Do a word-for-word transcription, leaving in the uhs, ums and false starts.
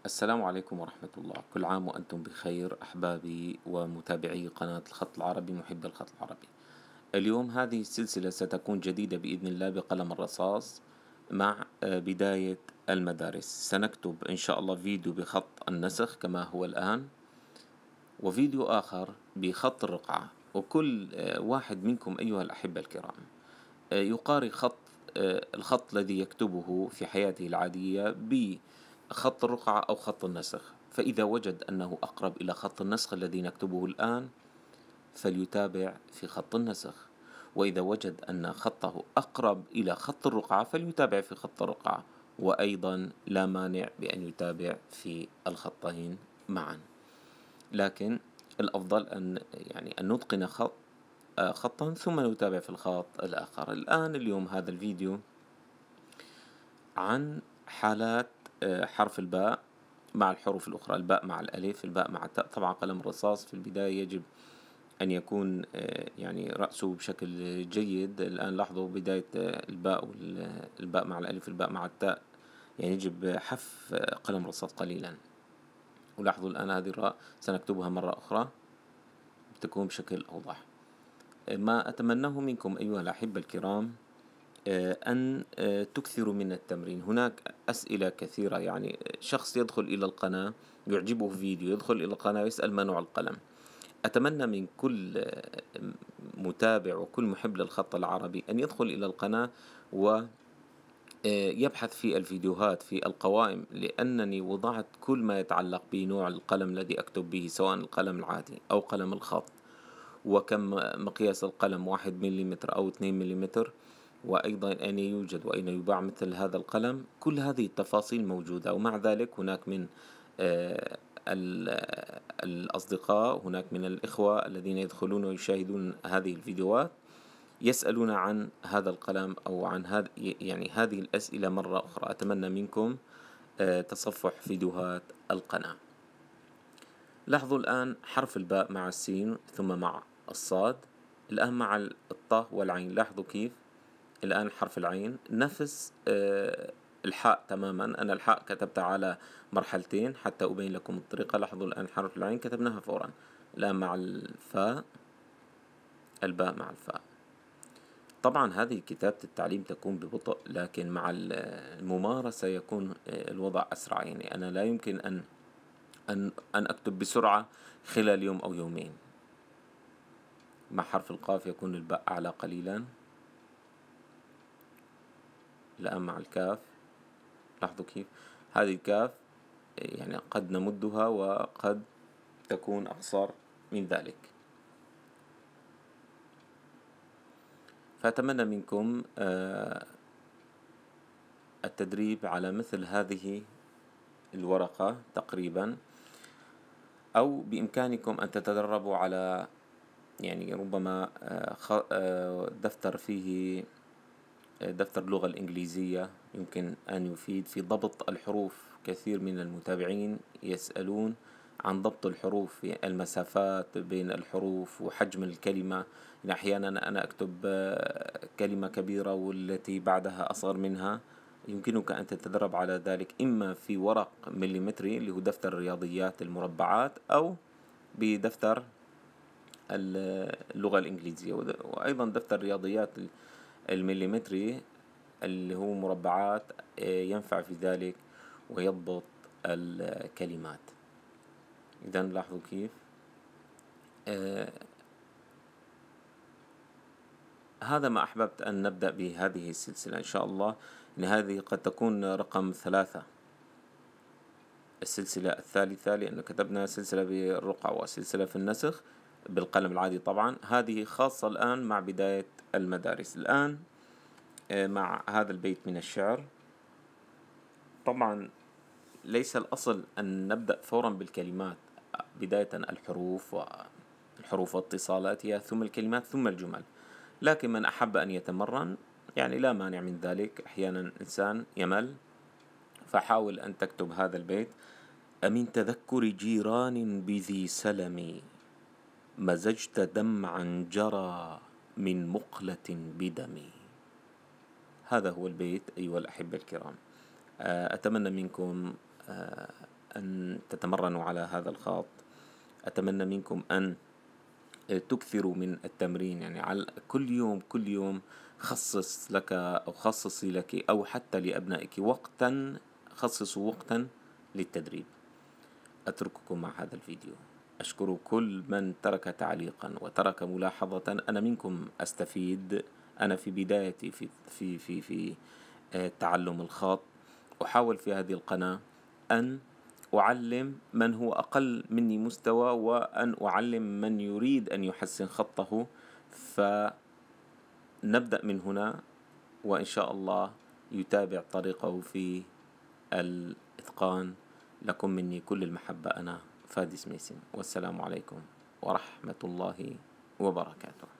السلام عليكم ورحمة الله. كل عام وأنتم بخير أحبابي ومتابعي قناة الخط العربي، محب الخط العربي. اليوم هذه السلسلة ستكون جديدة بإذن الله بقلم الرصاص مع آه، بداية المدارس. سنكتب إن شاء الله فيديو بخط النسخ كما هو الآن، وفيديو آخر بخط الرقعة، وكل آه، واحد منكم أيها الأحبة الكرام آه، يقاري خط آه، الخط الذي يكتبه في حياته العادية بخط الرقعة أو خط النسخ، فإذا وجد أنه أقرب إلى خط النسخ الذي نكتبه الآن فليتابع في خط النسخ، وإذا وجد أن خطه أقرب إلى خط الرقعة فليتابع في خط الرقعة، وأيضا لا مانع بأن يتابع في الخطين معا، لكن الأفضل أن يعني أن نتقن خط خطا ثم نتابع في الخط الآخر. الآن اليوم هذا الفيديو عن حالات حرف الباء مع الحروف الأخرى، الباء مع الألف، الباء مع التاء. طبعا قلم الرصاص في البداية يجب أن يكون يعني رأسه بشكل جيد. الآن لاحظوا بداية الباء والباء مع الألف، الباء مع التاء، يعني يجب حف قلم الرصاص قليلا. ولاحظوا الآن هذه الراء سنكتبها مرة أخرى تكون بشكل أوضح. ما أتمناه منكم أيها الأحبة الكرام أن تكثروا من التمرين. هناك أسئلة كثيرة، يعني شخص يدخل إلى القناة يعجبه فيديو، يدخل إلى القناة يسأل ما نوع القلم. أتمنى من كل متابع وكل محب للخط العربي أن يدخل إلى القناة ويبحث في الفيديوهات في القوائم، لأنني وضعت كل ما يتعلق بنوع القلم الذي أكتب به، سواء القلم العادي أو قلم الخط، وكم مقياس القلم، واحد مليمتر أو اثنين مليمتر، وأيضا أين يوجد وأين يباع مثل هذا القلم. كل هذه التفاصيل موجودة. ومع ذلك هناك من آه الأصدقاء، هناك من الإخوة الذين يدخلون ويشاهدون هذه الفيديوهات يسألون عن هذا القلم أو عن هذا، يعني هذه الأسئلة مرة أخرى. أتمنى منكم آه تصفح فيديوهات القناة. لاحظوا الآن حرف الباء مع السين ثم مع الصاد، الآن مع الطاء والعين. لاحظوا كيف الآن حرف العين نفس آه الحاء تماما. أنا الحاء كتبتها على مرحلتين حتى أبين لكم الطريقة. لاحظوا الآن حرف العين كتبناها فورا. الآن مع الفاء، الباء مع الفاء. طبعا هذه كتابة التعليم تكون ببطء، لكن مع الممارسة يكون الوضع أسرع. يعني أنا لا يمكن أن أن أن أكتب بسرعة خلال يوم أو يومين. مع حرف القاف يكون الباء أعلى قليلا. الآن مع الكاف لاحظوا كيف هذه الكاف يعني قد نمدها وقد تكون أقصر من ذلك. فأتمنى منكم التدريب على مثل هذه الورقة تقريبا، أو بإمكانكم أن تتدربوا على يعني ربما دفتر فيه دفتر اللغة الإنجليزية، يمكن أن يفيد في ضبط الحروف. كثير من المتابعين يسألون عن ضبط الحروف، المسافات بين الحروف وحجم الكلمة. يعني أحيانا أنا أكتب كلمة كبيرة والتي بعدها أصغر منها. يمكنك أن تتدرب على ذلك إما في ورق مليمتري اللي هو دفتر الرياضيات المربعات، أو بدفتر اللغة الإنجليزية، وأيضا دفتر الرياضيات المليمتري اللي هو مربعات ينفع في ذلك ويضبط الكلمات. إذا لاحظوا كيف آه هذا ما أحببت أن نبدأ بهذه السلسلة إن شاء الله. إن هذه قد تكون رقم ثلاثة، السلسلة الثالثة، لأن كتبنا سلسلة بالرقعة وسلسلة في النسخ بالقلم العادي. طبعا هذه خاصة الآن مع بداية المدارس. الآن مع هذا البيت من الشعر. طبعا ليس الأصل أن نبدأ فورا بالكلمات، بداية الحروف والحروف واتصالاتها ثم الكلمات ثم الجمل، لكن من أحب أن يتمرن يعني لا مانع من ذلك. أحيانا الإنسان يمل، فحاول أن تكتب هذا البيت: أمن تذكر جيران بذي سلم مزجت دمعا جرى من مقلة بدمي. هذا هو البيت أيها الأحبة الكرام. أتمنى منكم أن تتمرنوا على هذا الخط. أتمنى منكم أن تكثروا من التمرين، يعني على كل يوم كل يوم خصص لك أو خصصي لك أو حتى لأبنائك وقتا، خصصوا وقتا للتدريب. أترككم مع هذا الفيديو. أشكر كل من ترك تعليقا وترك ملاحظة، أنا منكم أستفيد. أنا في بدايتي في في في في تعلم الخط، أحاول في هذه القناة أن أعلم من هو أقل مني مستوى، وأن أعلم من يريد أن يحسن خطه. فنبدأ من هنا، وإن شاء الله يتابع طريقه في الإتقان. لكم مني كل المحبة، أنا فادي سميسم، والسلام عليكم ورحمة الله وبركاته.